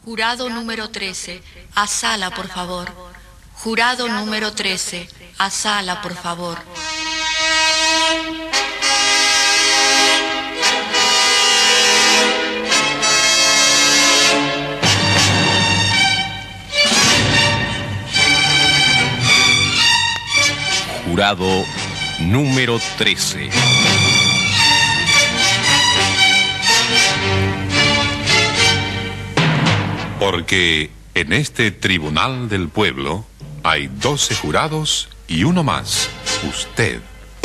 Jurado número 13, a sala, por favor. Jurado número 13, a sala, por favor. Jurado número 13. Porque en este Tribunal del Pueblo hay 12 jurados y uno más, usted.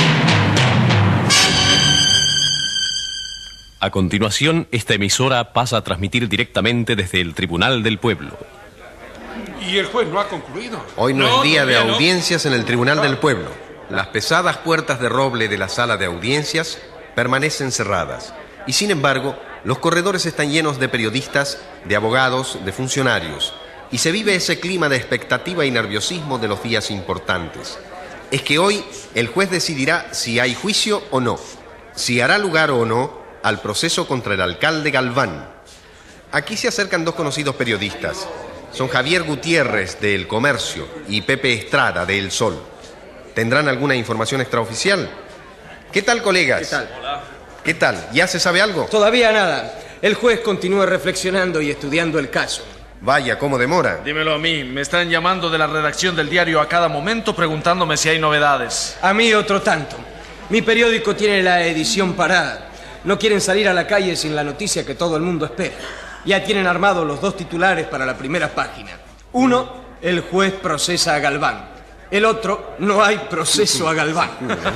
A continuación, esta emisora pasa a transmitir directamente desde el Tribunal del Pueblo. ¿Y el juez no ha concluido? Hoy no es día de audiencias en el Tribunal del Pueblo. Las pesadas puertas de roble de la sala de audiencias permanecen cerradas. Y sin embargo, los corredores están llenos de periodistas, de abogados, de funcionarios. Y se vive ese clima de expectativa y nerviosismo de los días importantes. Es que hoy el juez decidirá si hay juicio o no, si hará lugar o no al proceso contra el alcalde Galván. Aquí se acercan dos conocidos periodistas. Son Javier Gutiérrez, de El Comercio, y Pepe Estrada, de El Sol. ¿Tendrán alguna información extraoficial? ¿Qué tal, colegas? ¿Qué tal? Hola. ¿Qué tal? ¿Ya se sabe algo? Todavía nada. El juez continúa reflexionando y estudiando el caso. Vaya, ¿cómo demora? Dímelo a mí. Me están llamando de la redacción del diario a cada momento preguntándome si hay novedades. A mí otro tanto. Mi periódico tiene la edición parada. No quieren salir a la calle sin la noticia que todo el mundo espera. Ya tienen armados los dos titulares para la primera página. Uno, el juez procesa a Galván. El otro, no hay proceso a Galván.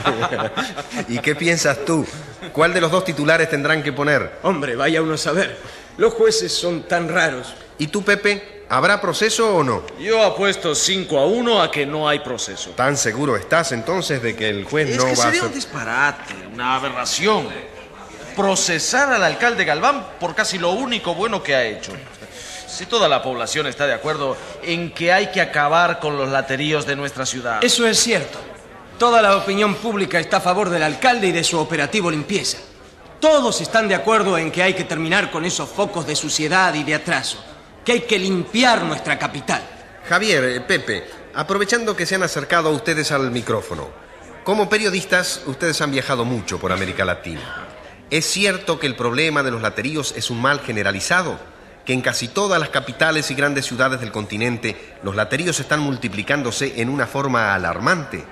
¿Y qué piensas tú? ¿Cuál de los dos titulares tendrán que poner? Hombre, vaya uno a saber. Los jueces son tan raros. ¿Y tú, Pepe? ¿Habrá proceso o no? Yo apuesto 5-1 a que no hay proceso. ¿Tan seguro estás entonces de que el juez no va a hacer...? Sería un disparate, una aberración. Procesar al alcalde Galván por casi lo único bueno que ha hecho. Si toda la población está de acuerdo en que hay que acabar con los lateríos de nuestra ciudad. Eso es cierto. Toda la opinión pública está a favor del alcalde y de su operativo limpieza. Todos están de acuerdo en que hay que terminar con esos focos de suciedad y de atraso. Que hay que limpiar nuestra capital. Javier, Pepe, aprovechando que se han acercado a ustedes al micrófono, como periodistas, ustedes han viajado mucho por América Latina. ¿Es cierto que el problema de los lateríos es un mal generalizado? ¿Que en casi todas las capitales y grandes ciudades del continente los lateríos están multiplicándose en una forma alarmante?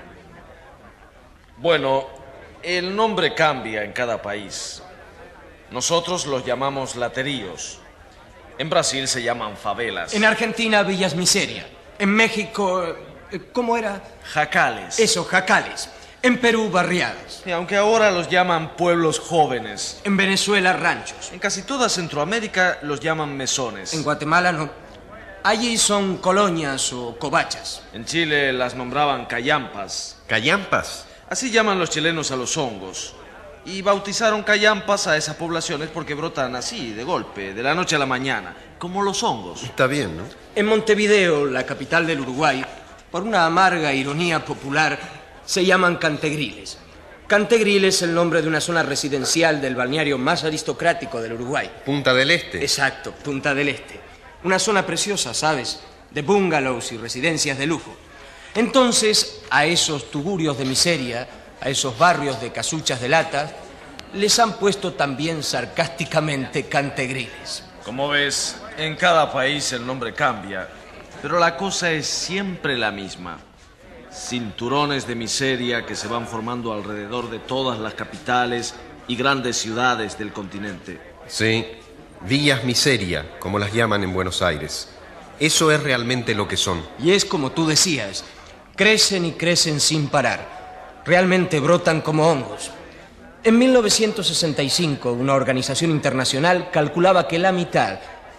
Bueno, el nombre cambia en cada país. Nosotros los llamamos lateríos. En Brasil se llaman favelas. En Argentina, villas miseria. En México, ¿cómo era? Jacales. Eso, jacales. En Perú, barriadas. Y aunque ahora los llaman pueblos jóvenes. En Venezuela, ranchos. En casi toda Centroamérica los llaman mesones. En Guatemala, no. Allí son colonias o covachas. En Chile las nombraban callampas. ¿Callampas? Así llaman los chilenos a los hongos. Y bautizaron callampas a esas poblaciones porque brotan así, de golpe, de la noche a la mañana, como los hongos. Está bien, ¿no? En Montevideo, la capital del Uruguay, por una amarga ironía popular, se llaman Cantegriles. Cantegril es el nombre de una zona residencial del balneario más aristocrático del Uruguay. Punta del Este. Exacto, Punta del Este. Una zona preciosa, ¿sabes? De bungalows y residencias de lujo. Entonces, a esos tugurios de miseria, a esos barrios de casuchas de lata, les han puesto también sarcásticamente Cantegriles. Como ves, en cada país el nombre cambia, pero la cosa es siempre la misma. Cinturones de miseria que se van formando alrededor de todas las capitales y grandes ciudades del continente. Sí, villas miseria, como las llaman en Buenos Aires. Eso es realmente lo que son. Y es como tú decías, crecen y crecen sin parar. Realmente brotan como hongos. En 1965, una organización internacional calculaba que la mitad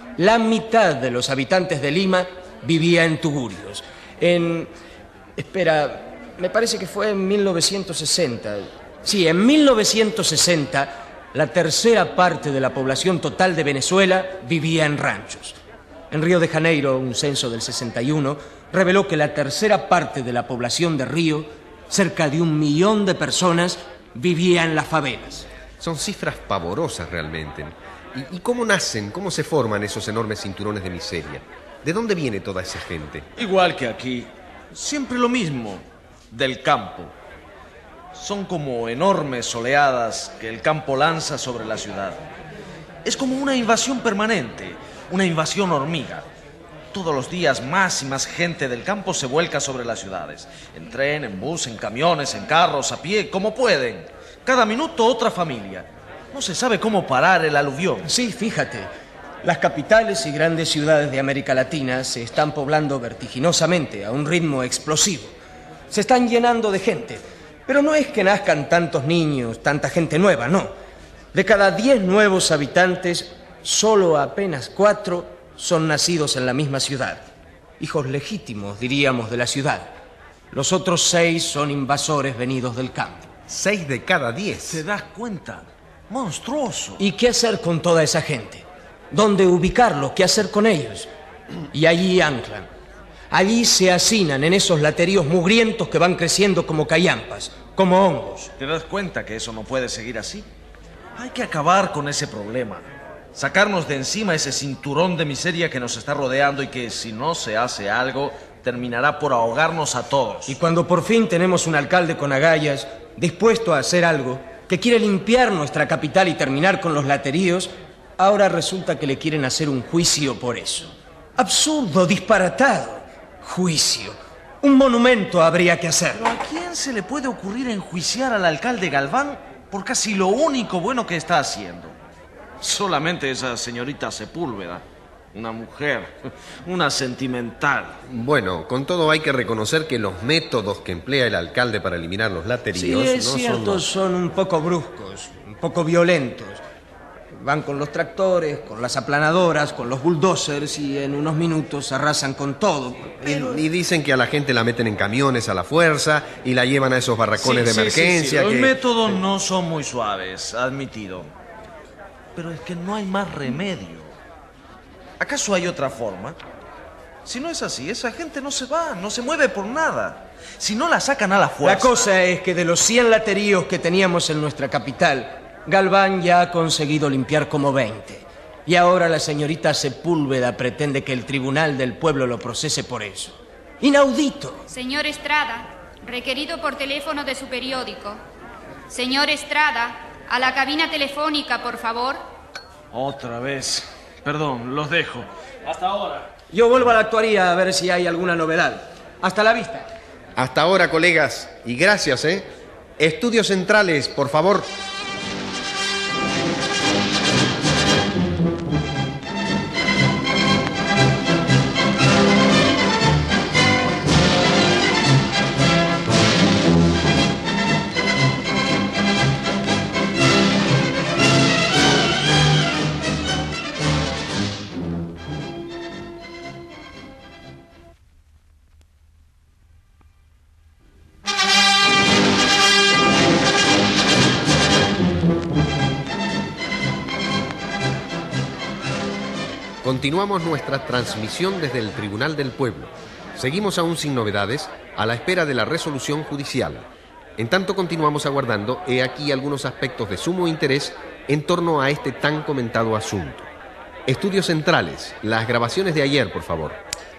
de los habitantes de Lima vivía en tugurios. Espera, me parece que fue en 1960. Sí, en 1960, la tercera parte de la población total de Venezuela vivía en ranchos. En Río de Janeiro, un censo del 61, reveló que la tercera parte de la población de Río, cerca de 1 millón de personas, vivía en las favelas. Son cifras pavorosas realmente. ¿Y cómo nacen, cómo se forman esos enormes cinturones de miseria? ¿De dónde viene toda esa gente? Igual que aquí, siempre lo mismo, del campo. Son como enormes oleadas que el campo lanza sobre la ciudad. Es como una invasión permanente, una invasión hormiga. Todos los días más y más gente del campo se vuelca sobre las ciudades. En tren, en bus, en camiones, en carros, a pie, como pueden. Cada minuto otra familia. No se sabe cómo parar el aluvión. Sí, fíjate. Las capitales y grandes ciudades de América Latina se están poblando vertiginosamente, a un ritmo explosivo. Se están llenando de gente. Pero no es que nazcan tantos niños, tanta gente nueva, no. De cada 10 nuevos habitantes, solo apenas 4 son nacidos en la misma ciudad. Hijos legítimos, diríamos, de la ciudad. Los otros 6 son invasores venidos del campo. 6 de cada 10. ¿Te das cuenta? Monstruoso. ¿Y qué hacer con toda esa gente? ¿Dónde ubicarlos? ¿Qué hacer con ellos? Y allí anclan. Allí se hacinan en esos lateríos mugrientos que van creciendo como callampas, como hongos. ¿Te das cuenta que eso no puede seguir así? Hay que acabar con ese problema. Sacarnos de encima ese cinturón de miseria que nos está rodeando y que, si no se hace algo, terminará por ahogarnos a todos. Y cuando por fin tenemos un alcalde con agallas, dispuesto a hacer algo, que quiere limpiar nuestra capital y terminar con los lateríos, ahora resulta que le quieren hacer un juicio por eso. Absurdo, disparatado. Juicio. Un monumento habría que hacer. ¿Pero a quién se le puede ocurrir enjuiciar al alcalde Galván por casi lo único bueno que está haciendo? Solamente esa señorita Sepúlveda, una mujer, una sentimental. Bueno, con todo hay que reconocer que los métodos que emplea el alcalde para eliminar los lateríos Sí, es cierto, son un poco bruscos, un poco violentos. Van con los tractores, con las aplanadoras, con los bulldozers y en unos minutos arrasan con todo. Y dicen que a la gente la meten en camiones a la fuerza y la llevan a esos barracones de emergencia. Los métodos no son muy suaves, admitido. Pero es que no hay más remedio. ¿Acaso hay otra forma? Si no es así, esa gente no se va, no se mueve por nada. Si no la sacan a la fuerza... La cosa es que de los 100 lateríos que teníamos en nuestra capital, Galván ya ha conseguido limpiar como 20. Y ahora la señorita Sepúlveda pretende que el Tribunal del Pueblo lo procese por eso. ¡Inaudito! Señor Estrada, requerido por teléfono de su periódico. Señor Estrada, a la cabina telefónica, por favor. Otra vez. Perdón, los dejo. Hasta ahora. Yo vuelvo a la actuaría a ver si hay alguna novedad. Hasta la vista. Hasta ahora, colegas. Y gracias, ¿eh? Estudios centrales, por favor. Continuamos nuestra transmisión desde el Tribunal del Pueblo. Seguimos aún sin novedades, a la espera de la resolución judicial. En tanto continuamos aguardando, he aquí algunos aspectos de sumo interés en torno a este tan comentado asunto. Estudios centrales, las grabaciones de ayer, por favor.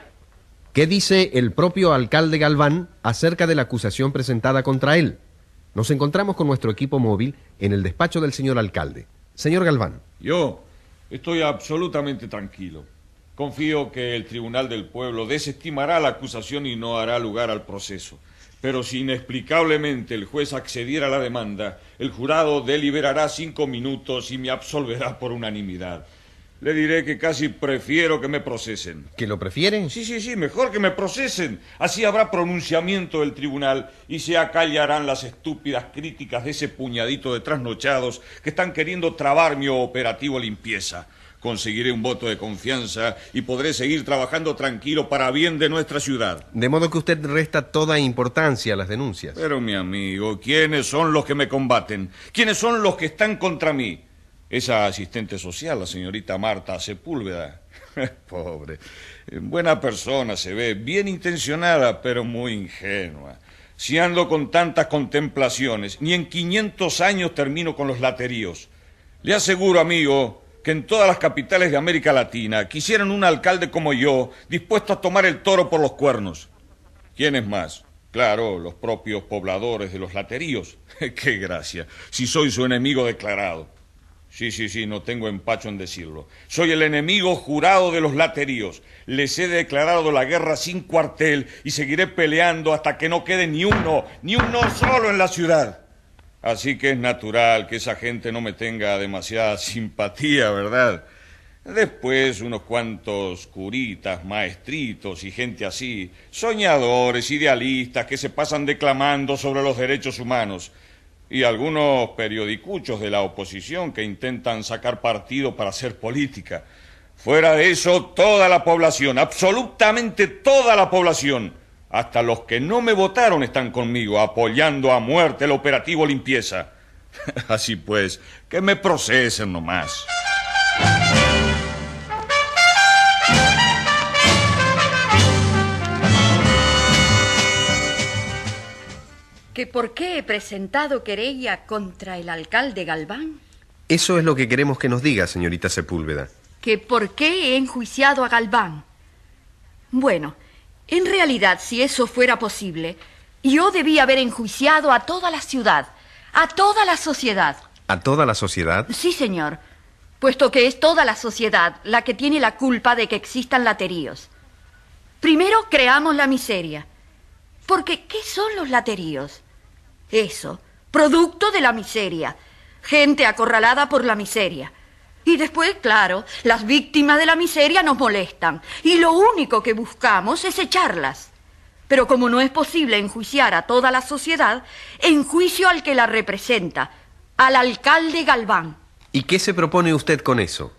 ¿Qué dice el propio alcalde Galván acerca de la acusación presentada contra él? Nos encontramos con nuestro equipo móvil en el despacho del señor alcalde. Señor Galván. Yo estoy absolutamente tranquilo. Confío que el Tribunal del Pueblo desestimará la acusación y no hará lugar al proceso. Pero si inexplicablemente el juez accediera a la demanda, el jurado deliberará 5 minutos y me absolverá por unanimidad. Le diré que casi prefiero que me procesen. ¿Que lo prefieren? Sí, mejor que me procesen. Así habrá pronunciamiento del tribunal y se acallarán las estúpidas críticas de ese puñadito de trasnochados que están queriendo trabar mi operativo limpieza. Conseguiré un voto de confianza y podré seguir trabajando tranquilo para bien de nuestra ciudad. De modo que usted resta toda importancia a las denuncias. Pero, mi amigo, ¿quiénes son los que me combaten? ¿Quiénes son los que están contra mí? Esa asistente social, la señorita Marta Sepúlveda. Pobre. Buena persona se ve, bien intencionada, pero muy ingenua. Si ando con tantas contemplaciones, ni en 500 años termino con los lateríos. Le aseguro, amigo, que en todas las capitales de América Latina quisieran un alcalde como yo, dispuesto a tomar el toro por los cuernos. ¿Quién es más? Claro, los propios pobladores de los lateríos. ¡Qué gracia! Si soy su enemigo declarado. Sí, no tengo empacho en decirlo. Soy el enemigo jurado de los lateríos. Les he declarado la guerra sin cuartel y seguiré peleando hasta que no quede ni uno solo en la ciudad. Así que es natural que esa gente no me tenga demasiada simpatía, ¿verdad? Después unos cuantos curitas, maestritos y gente así, soñadores, idealistas que se pasan declamando sobre los derechos humanos. Y algunos periodicuchos de la oposición que intentan sacar partido para hacer política. Fuera de eso, toda la población, absolutamente toda la población, hasta los que no me votaron están conmigo, apoyando a muerte el operativo limpieza. Así pues, que me procesen nomás. ¿Que por qué he presentado querella contra el alcalde Galván? Eso es lo que queremos que nos diga, señorita Sepúlveda. ¿Que por qué he enjuiciado a Galván? Bueno, en realidad, si eso fuera posible, yo debía haber enjuiciado a toda la ciudad, a toda la sociedad. ¿A toda la sociedad? Sí, señor, puesto que es toda la sociedad la que tiene la culpa de que existan lateríos. Primero creamos la miseria. Porque, ¿qué son los lateríos? Eso, producto de la miseria. Gente acorralada por la miseria. Y después, claro, las víctimas de la miseria nos molestan. Y lo único que buscamos es echarlas. Pero como no es posible enjuiciar a toda la sociedad, enjuicio al que la representa, al alcalde Galván. ¿Y qué se propone usted con eso?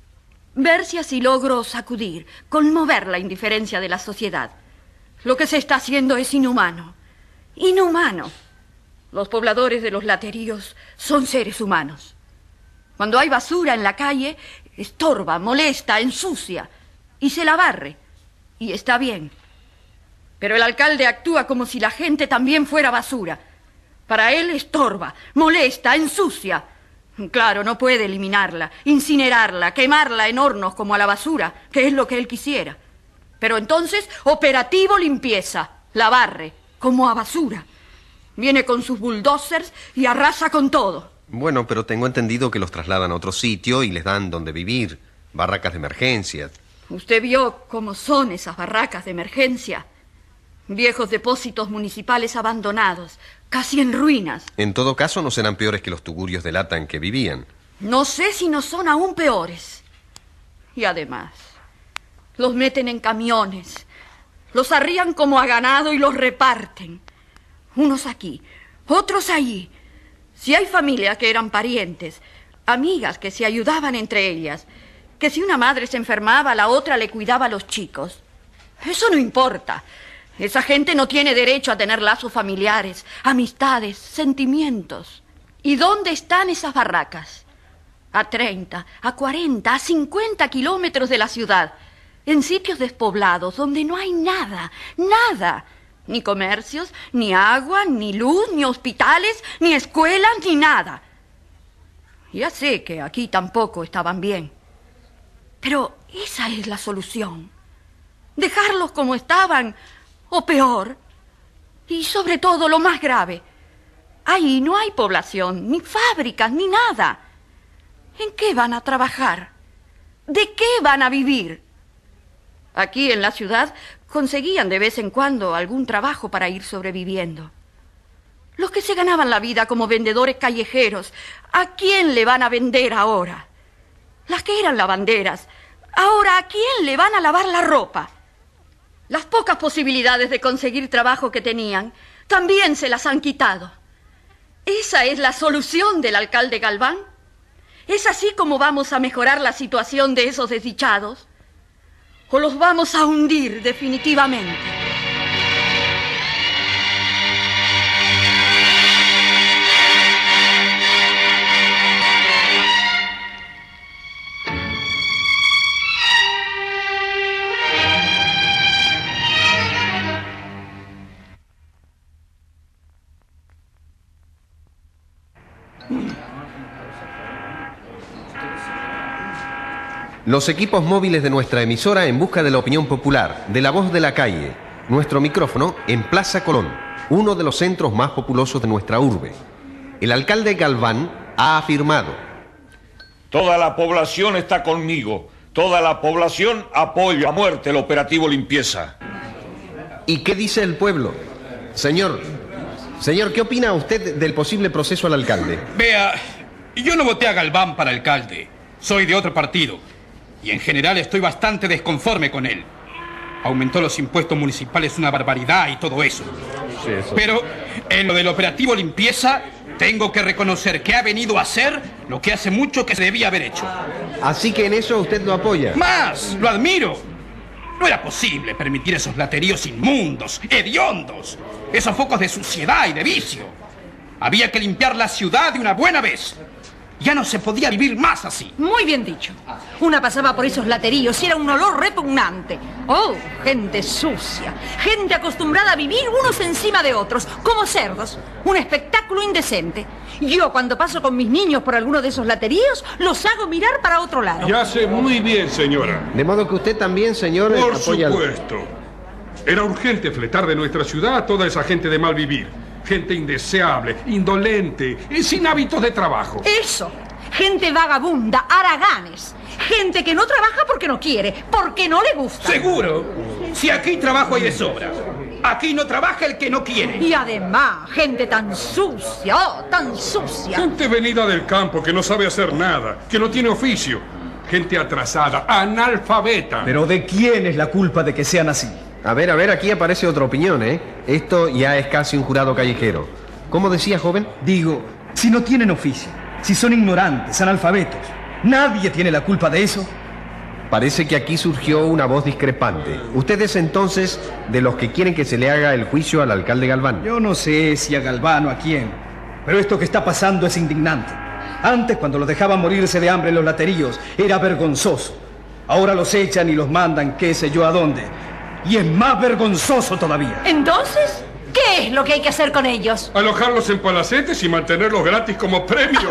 Ver si así logro sacudir, conmover la indiferencia de la sociedad. Lo que se está haciendo es inhumano. Inhumano. Los pobladores de los lateríos son seres humanos. Cuando hay basura en la calle, estorba, molesta, ensucia y se la barre. Y está bien. Pero el alcalde actúa como si la gente también fuera basura. Para él estorba, molesta, ensucia. Claro, no puede eliminarla, incinerarla, quemarla en hornos como a la basura, que es lo que él quisiera. Pero entonces, operativo limpieza, la barre, como a basura. Viene con sus bulldozers y arrasa con todo. Bueno, pero tengo entendido que los trasladan a otro sitio y les dan donde vivir, barracas de emergencia. ¿Usted vio cómo son esas barracas de emergencia? Viejos depósitos municipales abandonados, casi en ruinas. En todo caso, no serán peores que los tugurios de lata en que vivían. No sé si no son aún peores. Y además, los meten en camiones, los arrían como a ganado y los reparten. Unos aquí, otros allí. Si hay familias que eran parientes, amigas que se ayudaban entre ellas, que si una madre se enfermaba, la otra le cuidaba a los chicos. Eso no importa. Esa gente no tiene derecho a tener lazos familiares, amistades, sentimientos. ¿Y dónde están esas barracas? A 30, a 40, a 50 kilómetros de la ciudad, en sitios despoblados donde no hay nada, nada. Ni comercios, ni agua, ni luz, ni hospitales, ni escuelas, ni nada. Ya sé que aquí tampoco estaban bien. Pero esa es la solución. Dejarlos como estaban, o peor. Y sobre todo lo más grave. Ahí no hay población, ni fábricas, ni nada. ¿En qué van a trabajar? ¿De qué van a vivir? Aquí en la ciudad conseguían de vez en cuando algún trabajo para ir sobreviviendo. Los que se ganaban la vida como vendedores callejeros, ¿a quién le van a vender ahora? Las que eran lavanderas, ahora ¿a quién le van a lavar la ropa? Las pocas posibilidades de conseguir trabajo que tenían, también se las han quitado. ¿Esa es la solución del alcalde Galván? ¿Es así como vamos a mejorar la situación de esos desdichados? ¿O los vamos a hundir definitivamente? Los equipos móviles de nuestra emisora en busca de la opinión popular, de la voz de la calle. Nuestro micrófono en Plaza Colón, uno de los centros más populosos de nuestra urbe. El alcalde Galván ha afirmado: toda la población está conmigo. Toda la población apoya a muerte el operativo limpieza. ¿Y qué dice el pueblo? Señor, ¿qué opina usted del posible proceso al alcalde? Vea, yo no voté a Galván para alcalde. Soy de otro partido. Y en general estoy bastante desconforme con él. Aumentó los impuestos municipales una barbaridad y todo eso. Sí, eso. Pero en lo del operativo limpieza, tengo que reconocer que ha venido a hacer lo que hace mucho que se debía haber hecho. Así que en eso usted lo apoya. ¡Más! ¡Lo admiro! No era posible permitir esos lateríos inmundos, hediondos, esos focos de suciedad y de vicio. Había que limpiar la ciudad de una buena vez. Ya no se podía vivir más así. Muy bien dicho. Una pasaba por esos lateríos y era un olor repugnante. Oh, gente sucia. Gente acostumbrada a vivir unos encima de otros, como cerdos. Un espectáculo indecente. Yo, cuando paso con mis niños por alguno de esos lateríos, los hago mirar para otro lado. Ya sé muy bien, señora. De modo que usted también, señor, Por apoya supuesto. Era urgente fletar de nuestra ciudad a toda esa gente de mal vivir. Gente indeseable, indolente, sin hábitos de trabajo. Eso. Gente vagabunda, haraganes. Gente que no trabaja porque no quiere, porque no le gusta. ¿Seguro? Si aquí trabajo hay de sobra. Aquí no trabaja el que no quiere. Y además, gente tan sucia, oh, tan sucia. Gente venida del campo que no sabe hacer nada, que no tiene oficio. Gente atrasada, analfabeta. ¿Pero de quién es la culpa de que sean así? A ver, aquí aparece otra opinión, ¿eh? Esto ya es casi un jurado callejero. ¿Cómo decía, joven? Digo, si no tienen oficio, si son ignorantes, analfabetos, ¿nadie tiene la culpa de eso? Parece que aquí surgió una voz discrepante. ¿Usted es entonces de los que quieren que se le haga el juicio al alcalde Galván? Yo no sé si a Galván o a quién, pero esto que está pasando es indignante. Antes, cuando los dejaban morirse de hambre en los lateríos, era vergonzoso. Ahora los echan y los mandan qué sé yo a dónde. Y es más vergonzoso todavía. Entonces, ¿qué es lo que hay que hacer con ellos? Alojarlos en palacetes y mantenerlos gratis como premio.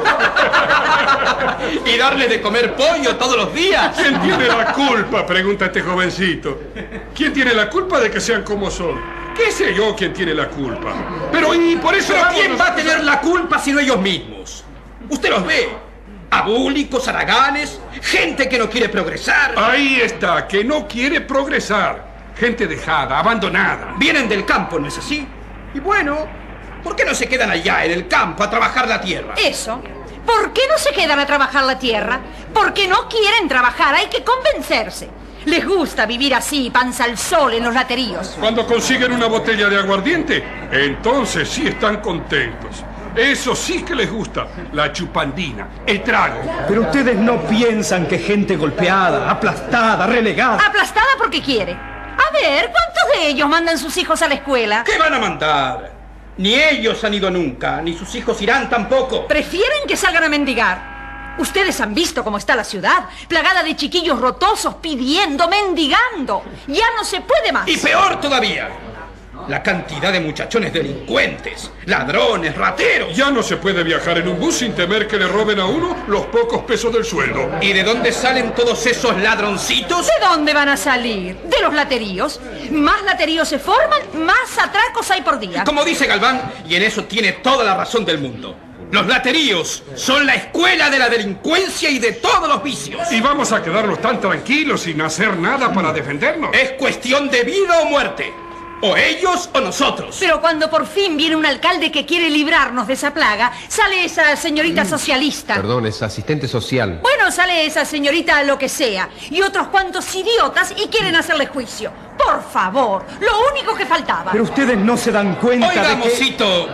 Y darles de comer pollo todos los días. ¿Quién tiene la culpa? Pregunta este jovencito. ¿Quién tiene la culpa de que sean como son? ¿Qué sé yo quién tiene la culpa? Pero y por eso... ¿Pero quién va a tener la culpa sino ellos mismos? Usted los ve. Abúlicos, haraganes, gente que no quiere progresar. Ahí está, que no quiere progresar. Gente dejada, abandonada. Vienen del campo, ¿no es así? Y bueno, ¿por qué no se quedan allá en el campo a trabajar la tierra? Eso. ¿Por qué no se quedan a trabajar la tierra? Porque no quieren trabajar, hay que convencerse. Les gusta vivir así, panza al sol en los lateríos. Cuando consiguen una botella de aguardiente, entonces sí están contentos. Eso sí que les gusta, la chupandina, el trago. Pero ustedes no piensan que gente golpeada, aplastada, relegada... ¿Aplastada porque quiere? A ver, ¿cuántos de ellos mandan sus hijos a la escuela? ¿Qué van a mandar? Ni ellos han ido nunca, ni sus hijos irán tampoco. Prefieren que salgan a mendigar. Ustedes han visto cómo está la ciudad, plagada de chiquillos rotosos pidiendo, mendigando. Ya no se puede más. Y peor todavía, la cantidad de muchachones delincuentes, ladrones, rateros. Ya no se puede viajar en un bus sin temer que le roben a uno los pocos pesos del sueldo. ¿Y de dónde salen todos esos ladroncitos? ¿De dónde van a salir? De los lateríos. Más lateríos se forman, más atracos hay por día. Como dice Galván, y en eso tiene toda la razón del mundo. Los lateríos son la escuela de la delincuencia y de todos los vicios. ¿Y vamos a quedarnos tan tranquilos sin hacer nada para defendernos? Es cuestión de vida o muerte. O ellos o nosotros. Pero cuando por fin viene un alcalde que quiere librarnos de esa plaga, sale esa señorita socialista. Perdón, es asistente social. Bueno, sale esa señorita lo que sea. Y otros cuantos idiotas y quieren hacerle juicio. Por favor, lo único que faltaba. Pero ustedes no se dan cuenta Oiga, de que... mocito,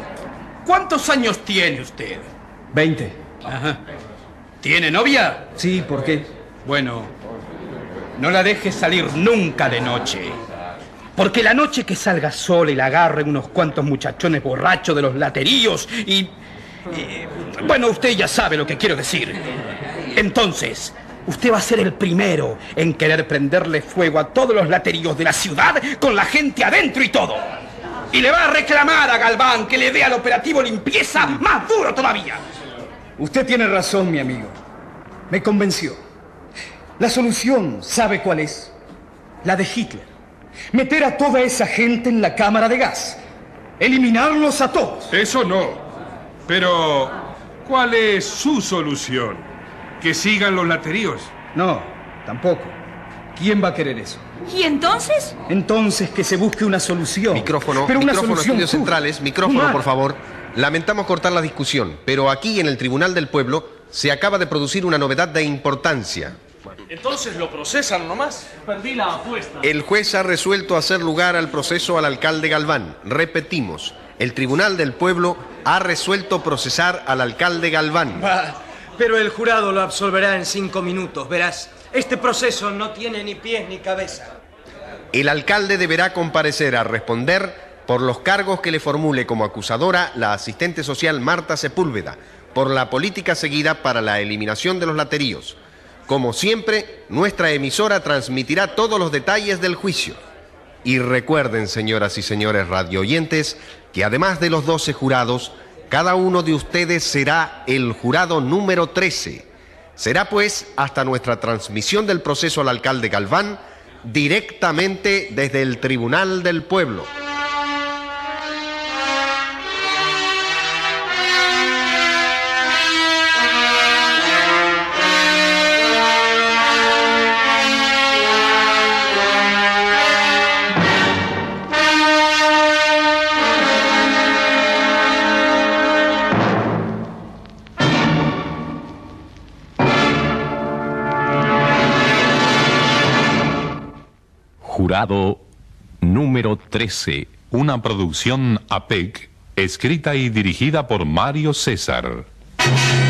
¿cuántos años tiene usted? 20. Ajá. ¿Tiene novia? Sí, ¿por qué? Bueno, no la dejes salir nunca de noche. Porque la noche que salga sola y la agarren unos cuantos muchachones borrachos de los lateríos bueno, usted ya sabe lo que quiero decir. Entonces, usted va a ser el primero en querer prenderle fuego a todos los lateríos de la ciudad con la gente adentro y todo. Y le va a reclamar a Galván que le dé al operativo limpieza más duro todavía. Usted tiene razón, mi amigo. Me convenció. La solución, ¿sabe cuál es? La de Hitler. Meter a toda esa gente en la cámara de gas. Eliminarlos a todos. Eso no. Pero, ¿cuál es su solución? ¿Que sigan los lateríos? No, tampoco. ¿Quién va a querer eso? ¿Y entonces? Entonces que se busque una solución. Micrófono, pero una micrófono, solución estudios centrales, micrófono, humana. por favor. Lamentamos cortar la discusión, pero aquí en el Tribunal del Pueblo se acaba de producir una novedad de importancia. Entonces lo procesan nomás. Perdí la apuesta. El juez ha resuelto hacer lugar al proceso al alcalde Galván. Repetimos, el Tribunal del Pueblo ha resuelto procesar al alcalde Galván. Bah, pero el jurado lo absolverá en 5 minutos, verás. Este proceso no tiene ni pies ni cabeza. El alcalde deberá comparecer a responder por los cargos que le formule como acusadora la asistente social Marta Sepúlveda, por la política seguida para la eliminación de los lateríos. Como siempre, nuestra emisora transmitirá todos los detalles del juicio. Y recuerden, señoras y señores radioyentes, que además de los 12 jurados, cada uno de ustedes será el jurado número 13. Será pues hasta nuestra transmisión del proceso al alcalde Galván, directamente desde el Tribunal del Pueblo. Jurado número 13. Una producción APEC, escrita y dirigida por Mario César.